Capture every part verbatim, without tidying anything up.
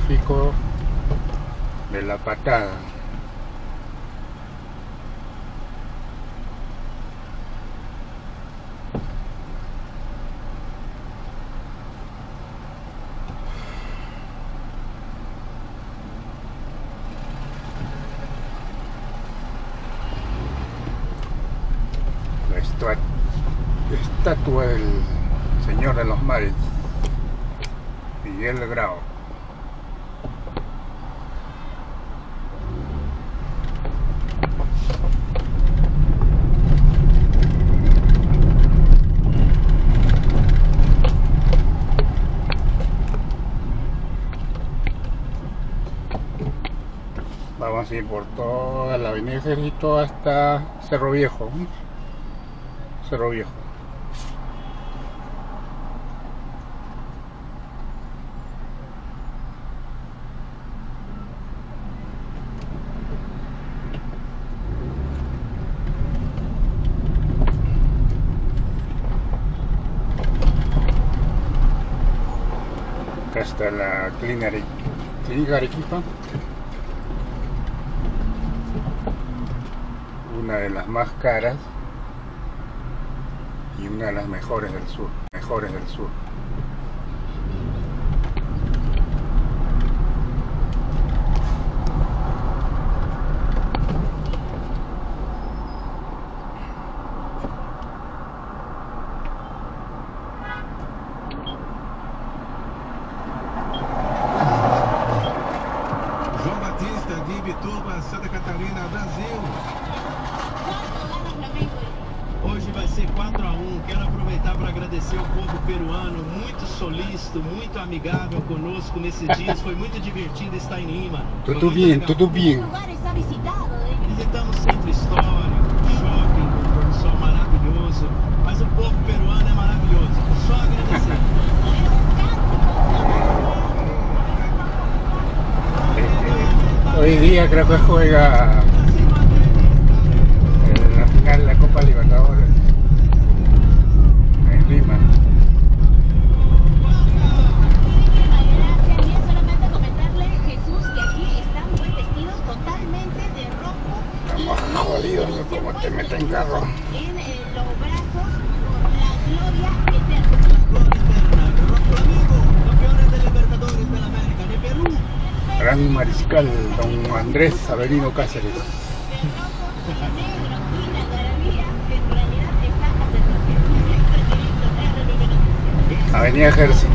frigorífico de La Patada. La estatua, estatua del Señor de los Mares, Miguel Grau. Vamos a ir por toda la avenida Ejército hasta Cerro Viejo. Cerro Viejo. Acá está la Clínica Arequipa, una de las más caras y una de las mejores del sur, mejores del sur. João Batista de Ibituba, Santa Catarina, Brasil. Hoje vai ser quatro a um. Quero aproveitar para agradecer o povo peruano, muito solícito, muito amigável conosco nesses dias. Foi muito divertido estar em Lima. Tudo bem, tudo bem. Visitamos centro histórico, shopping, com pôr do sol maravilhoso. Mas o povo peruano é maravilhoso. Só agradecer. Hoy día creo que juega en la final de la Copa Libertadores en Lima. Solamente comentarle, Jesús, que aquí están muy vestidos totalmente de rojo. Estamos jodidos, ¿no? Como te meten carro. En eh, los brazos por la gloria eterna. Campeones de Libertadores de la América, de Perú. Gran mariscal, don Andrés Avelino Cáceres. Avenida Ejército.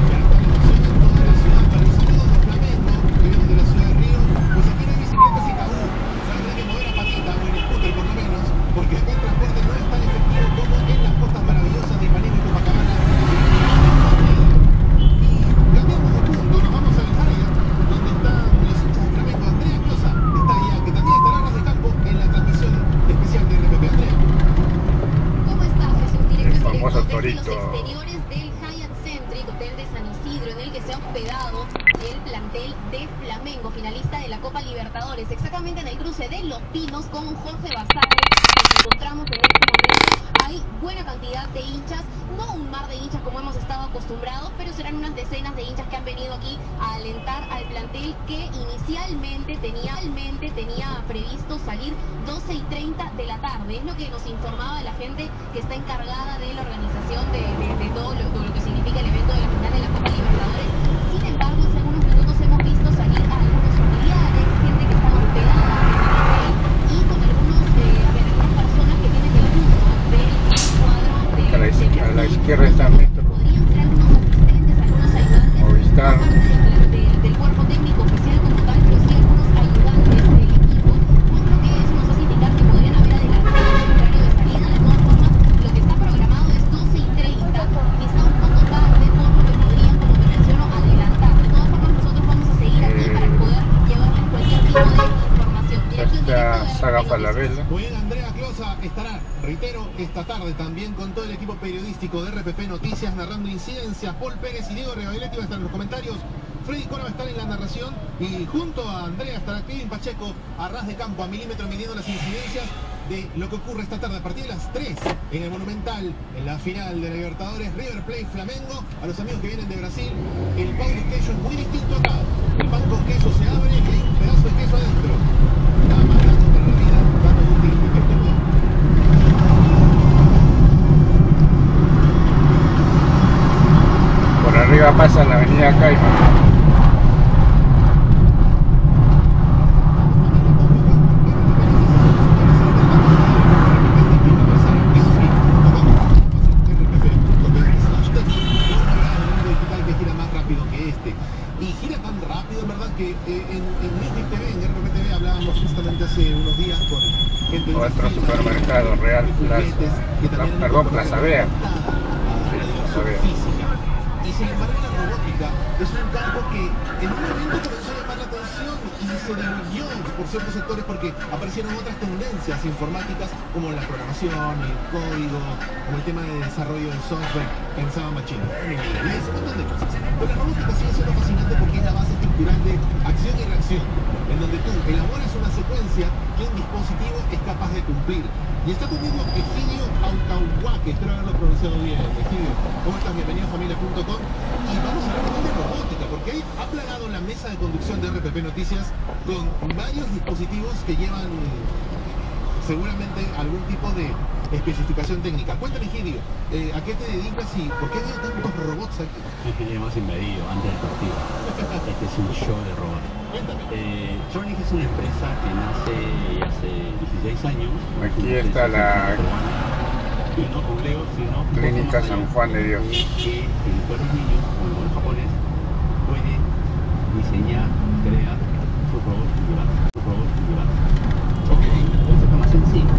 Los exteriores del Hyatt Centric, hotel de San Isidro, en el que se ha hospedado el plantel de Flamengo, finalista de la Copa Libertadores, exactamente en el cruce de Los Pinos con Jorge Basabe. Nos encontramos en este momento. Hay buena cantidad de hinchas, no un mar de hinchas como hemos estado acostumbrados, pero serán unas decenas de hinchas que han venido aquí a alentar al plantel que inicialmente tenía, inicialmente tenía previsto salir doce y treinta de la tarde. Es lo que nos informaba la gente que está encargada de la organización de, de, de todo, lo, todo lo que significa el evento de la final de la Copa Libertadores. Sin embargo, hace algunos minutos hemos visto salir a algunos familiares, gente que está hospedada en el hotel y con algunos, eh, a ver, algunas personas que tienen el gusto del cuadro de, A la, de a la izquierda está Metro. Podrían ser algunos asistentes, algunos ayudantes. Movistar. No parte del, del, del cuerpo técnico oficial como tal, pero sí algunos ayudantes del equipo. Por lo que eso nos hace indicar que podrían haber adelantado el horario de salida. De todas formas, lo que está programado es doce y treinta. Está un poco tarde, por lo que podrían, como te menciono, adelantar. De todas formas, nosotros vamos a seguir aquí Eh, para poder llevarles cualquier tipo de información. Dirección Esta directa de Saga R P P Falabella. Muy bien, Andrea Closa estará, reitero, esta tarde también con todo el equipo periodístico de R P P Noticias narrando incidencias. Paul Pérez y Diego Rebagliati va a estar en los comentarios. Freddy Cora va a estar en la narración y junto a Andrea estará Kevin Pacheco a ras de campo, a milímetro midiendo las incidencias. de lo que ocurre esta tarde a partir de las tres en el Monumental, en la final de la Libertadores, River Plate Flamengo. A los amigos que vienen de Brasil, el pan con queso es muy distinto acá. El pan con queso se abre y hay un pedazo de queso adentro. Nada más grande para la vida, dando útil que perdón. Por arriba pasa la avenida Caima. Nuestro supermercado Real Plaza, la, perdón, Plaza Vea. Sí, Plaza Vea. Y sin embargo la robótica es un campo que en un momento comenzó a llamar la atención y se diluyó por ciertos sectores porque aparecieron otras tendencias informáticas como la programación, el código, como el tema de desarrollo de software pensado machine learning, y ese montón de cosas. Pero la robótica sigue siendo fascinante porque es la base estructural de acción y reacción, en donde tú elaboras una secuencia que un dispositivo es capaz de cumplir. Y está conmigo Egidio Autauhuaque, espero haberlo pronunciado bien. Egidio, ¿cómo estás? Bienvenido a familia punto com. Y vamos a hablar de robótica, porque ahí ha planado la mesa de conducción de R P P Noticias con varios dispositivos que llevan seguramente algún tipo de especificación técnica. Cuéntame, Egidio, eh, ¿a qué te dedicas y por qué veo tantos robots aquí? Hemos invadido antes del partido. Este es un show de robots. Eh, Tronic es una empresa que nace hace dieciséis años. Aquí está la y no googleo, sino Clínica San Juan de Dios. Que el pueblo niño, como el japonés, puede diseñar, crear sus robots y llevar sus robots y llevar. Ok, esto está más sencillo.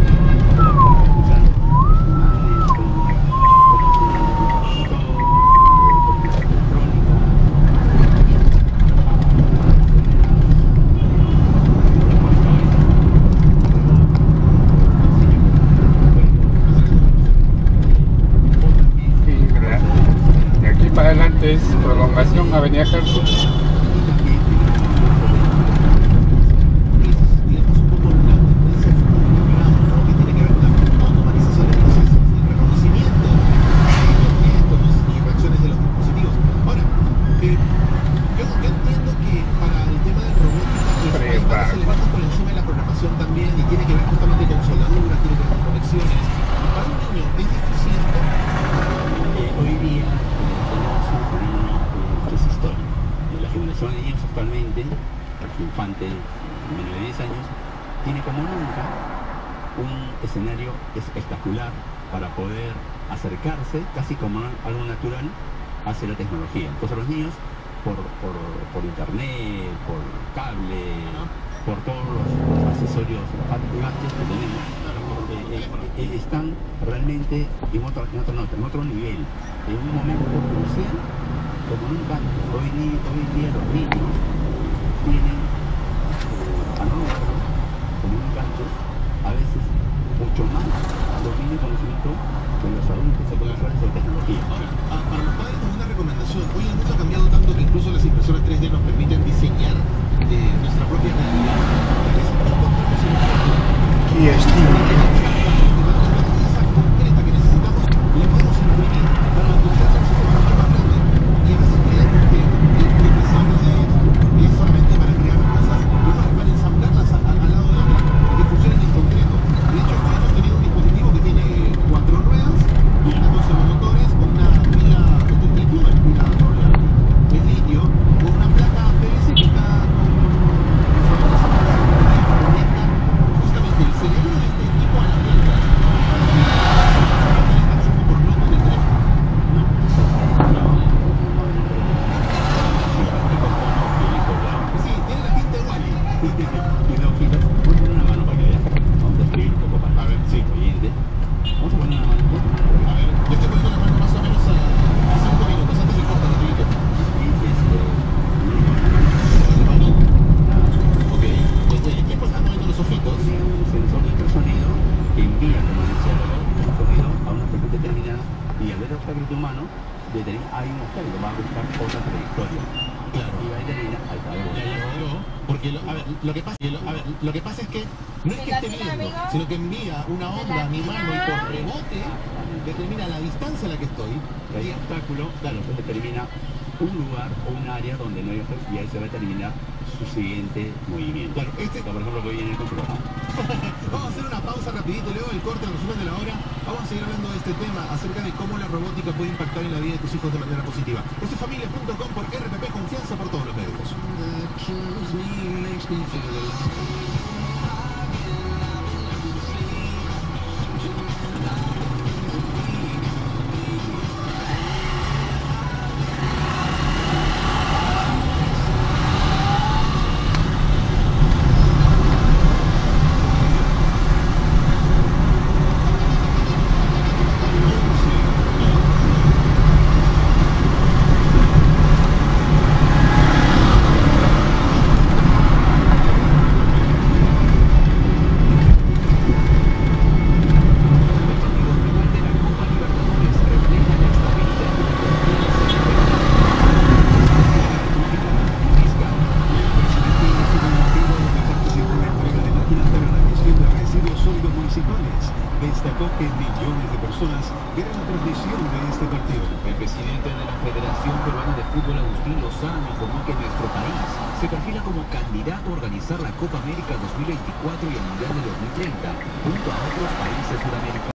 Es prolongación Avenida Ejército. Infante, menos de diez años, tiene como nunca un escenario espectacular para poder acercarse, casi como algo natural, hacia la tecnología. Entonces los niños, por, por, por internet, por cable, por todos los, los accesorios gadgets que tenemos, eh, eh, están realmente en otro, en, otro, en otro nivel, en un momento crucial, como nunca. Hoy, hoy día los niños tienen a no como un gancho, a veces mucho más dominio y conocimiento que los adultos se conocen sobre tecnología. Ahora, para los padres es una recomendación. Hoy el mundo ha cambiado tanto que incluso las impresoras tres D nos permiten diseñar eh, nuestra propia realidad. Aquí está. Esa concreta que necesitamos le podemos imprimir para utilizar un sistema mucho más grande. Y a veces creemos que el diseño es solamente para crear cosas, para ensamblarlas al, al lado de otra, que funcionen en concreto. De hecho, hemos tenido un dispositivo que tiene cuatro ruedas, una con servomotores, con una pila de tu litio, es pila doble, es litio, con una placa P V C que está con justamente el cerebro de este equipo a la planta. Por bloques de teléfono. Sí, tiene la pinta igual. Y no, quitas, voy a poner una mano para que veas. Vamos a escribir un poco para A ver, sí. oyente. Vamos a poner una mano. A ver, yo estoy poniendo la mano más o menos a cinco minutos antes de cortar el grito. Y este. Mano. Ok, desde el equipo está moviendo los ojitos. Tiene un sensor de ultrasonido que envía, como decía el sonido, a una frecuencia determinada y al ver el obstáculo humano, determina, hay un obstáculo, va a buscar otra trayectoria. Claro. Y va a terminar al Ya llegó, porque lo, a ver, lo que pasa, lo, a ver, lo que pasa es que no es que esté viendo, sino que envía una onda a mi mano y por rebote determina la distancia a la que estoy. Hay obstáculo, claro, pues determina un lugar o un área donde no hay obstáculo y ahí se va a determinar su siguiente movimiento. Claro, este... Por ejemplo, que viene el control. Vamos a hacer una pausa rapidito, luego el corte, el resumen de la hora. Vamos a seguir hablando de este tema, acerca de cómo la robótica puede impactar en la vida de tus hijos de manera positiva. Esto es familia punto com por R P P, confianza por todos los medios. Destacó que millones de personas vieron la transmisión de este partido. El presidente de la Federación Peruana de Fútbol, Agustín Lozano, informó que nuestro país se perfila como candidato a organizar la Copa América dos mil veinticuatro y el Mundial de dos mil treinta, junto a otros países sudamericanos.